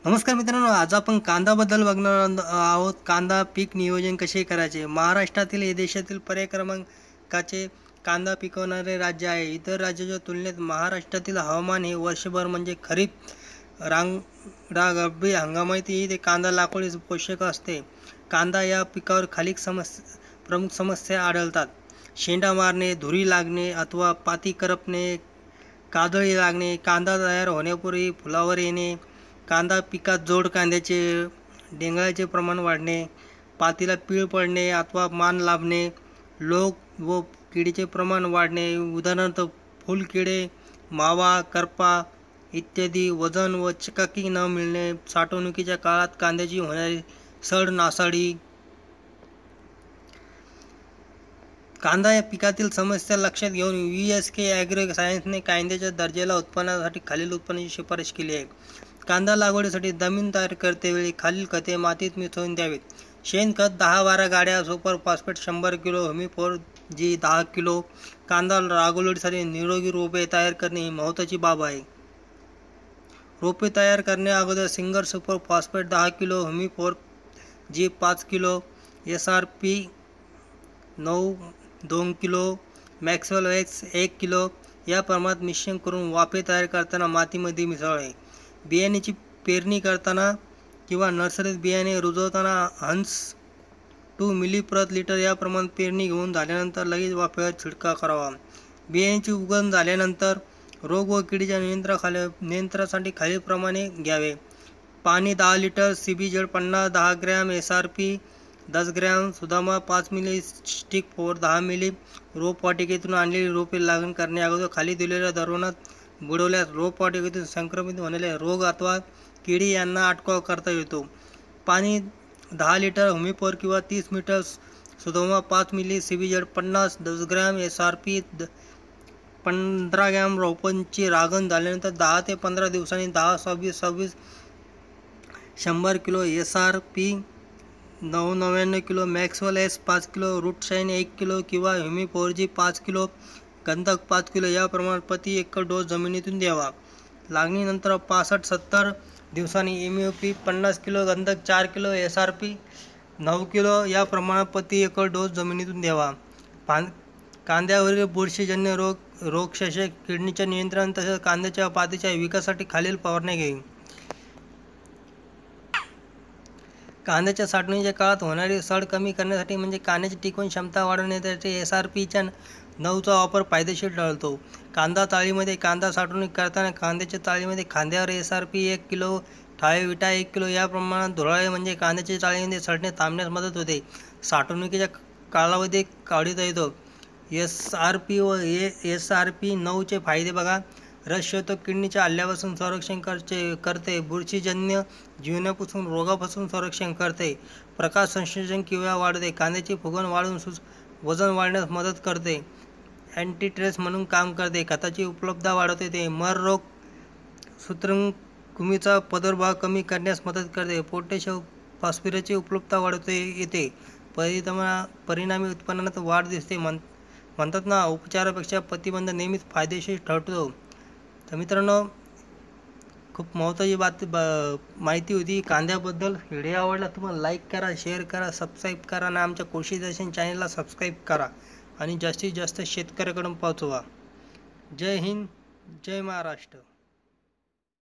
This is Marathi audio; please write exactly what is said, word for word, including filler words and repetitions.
नमस्कार मित्रांनो, आज आपण कांदाबद्दल बघणार आहोत. कांदा पीक नियोजन कसे करायचे. महाराष्ट्रातील हे देशातील पर्याय क्रमांकाचे कांदा पिकवणारे राज्य आहे. इतर राज्याच्या तुलनेत महाराष्ट्रातील हवामान हे वर्षभर म्हणजे खरीप, रांगडा, रब्बी हंगामातही ते कांदा लागवडीस पोषक असते. कांदा या पिकावर खालील समस्या प्रमुख समस्या आढळतात. शेंडा मारणे, धुरी लागणे अथवा पाती करपणे, काजळी लागणे, कांदा तयार होण्यापूर्वी फुलावर येणे, कांदा पिकात जोड कांद्याचे डेंगळाचे प्रमाण वाढणे, पातीला पीळ पडणे अथवा मान लाभणे, लोक व किडीचे प्रमाण वाढणे, उदाहरणार्थ फुलकिडे, मावा, करपा इत्यादी, वजन व चकाकी न मिळणे, साठवणुकीच्या काळात कांद्याची होणारी सड नासाडी. कांदा या पिकातील समस्या लक्षात घेऊन व्ही एस के ॲग्रो सायन्सने कांद्याच्या दर्जाला उत्पन्नासाठी खालील उत्पन्नाची शिफारस केली आहे. कांदा लागवडीसाठी जमीन तयार करतेवेळी खालील खते मातीत मिसळून द्यावीत. शेणखत दहा बारा गाड्या, सुपर फॉस्फेट शंभर किलो, ह्युमिक जी दहा किलो. कांदा लागवडीसाठी निरोगी रोपे तयार करणे ही महत्त्वाची बाब आहे. रोपे तयार करण्या अगोदर सिंगर सुपर फॉस्फेट दहा किलो, ह्युमिक जी पाच किलो, एस आर पी नऊ दोन किलो, मॅक्सवेल एक्स एक किलो या प्रमाणात मिश्रण करून वाफे तयार करताना मातीमध्ये मिसळावे. बियाण्याची पेरणी करताना किंवा नर्सरीत बियाणे रुजवताना हंस टू मिली प्रत लिटर या प्रमाणात पेरणी घेऊन झाल्यानंतर लगेच वाफेवर छिडकाव करावा. बियाण्याची उगवण झाल्यानंतर रोग व किडीच्या नियंत्रणाखाली नियंत्रणासाठी खालीलप्रमाणे घ्यावे. पाणी दहा लिटर, सी बी जेड पन्नास, दहा ग्रॅम, एस आर पी दस ग्रॅम, सुदामा पाच मिली, स्टिक फोर दहा मिली. रोपवाटिकेतून आणलेली रोपे लागण करण्या अगोदर खाली दिलेल्या द्रावणात बुडवल्यास रोपवाटिकेतून संक्रमित होणारे रोग अथवा किडी यांना अटकाव करता येतो. पाणी दहा लिटर, ह्युमिक किंवा तीस मीटर, सुदामा पाच मिली, सी बी जेड पन्नास, दस ग्रॅम, एस आर पी पंधरा ग्रॅम. रोपांची लागण झाल्यानंतर दहा ते पंधरा दिवसांनी दहा सव्वीस सव्वीस शंभर किलो, एस आर पी नऊ नव्याण्णव किलो, मॅक्सवेल एस पाच किलो, रूट शाईन एक किलो किंवा ह्युमिक जी पाच किलो, गंधक पाच किलो या प्रमाणात प्रति एकर डोस जमिनीतून द्यावा. लागणीनंतर पासष्ट सत्तर दिवसांनी एम यू पी पन्नास किलो, गंधक चार किलो, एस आर पी नऊ किलो या प्रमाणात प्रति एकर डोस जमिनीतून द्यावा. पान कांद्यावरील बुरशीजन्य रोग, रोगशेषक, किडीचे नियंत्रण तसेच कांद्याच्या पातीच्या विकासासाठी खालील फवारण्या घ्यावी. कांद्याच्या साठवणीच्या काळात होणारी सड कमी करण्यासाठी म्हणजे कांद्याची टिकवण क्षमता वाढवण्यासाठी एस आर पीच्या नऊचा वापर फायदेशीर ठरतो. कांदा चाळीमध्ये कांदा साठवणूक करताना कांद्याच्या चाळीमध्ये खांद्यावर एस आर पी एक किलो, ठाळे विटा एक किलो या प्रमाणात धुराळे म्हणजे कांद्याच्या चाळीमध्ये सडणे थांबण्यास मदत होते. साठवणुकीच्या कालावधी काढता येतो. एस आर पी व एस आर पी नऊचे फायदे बघा. रस शोधक, किडीच्या हल्ल्यापासून संरक्षण करते करते बुरशीजन्य जीवाणूंपासून रोगापासून संरक्षण करते. प्रकाश संश्लेषण किंवा वाढवते. कांद्याची फुगवण वाढवून वजन वाढण्यास मदत करते. अँटीस्ट्रेस म्हणून काम करते. खताची उपलब्धता वाढवते. ते मर रोग, सूत्रकृमीचा प्रादुर्भाव कमी करण्यास मदत करते. पोटॅशियम फॉस्फरसची उपलब्धता वाढवते येते. परिणामा परिणामी उत्पन्नात वाढ दिसते. म्हण म्हणतात ना, उपचारापेक्षा प्रतिबंध नेहमीच फायदेशीर ठरतो. तर मित्रांनो, खूप महत्त्वाची बात माहिती होती कांद्याबद्दल. व्हिडिओ आवडला तुम्हाला लाईक करा, शेअर करा, सबस्क्राईब करा आणि आमच्या कृषी दर्शन चॅनलला सबस्क्राईब करा आणि जास्तीत जास्त शेतकऱ्याकडून पोहोचवा. जय हिंद, जय महाराष्ट्र.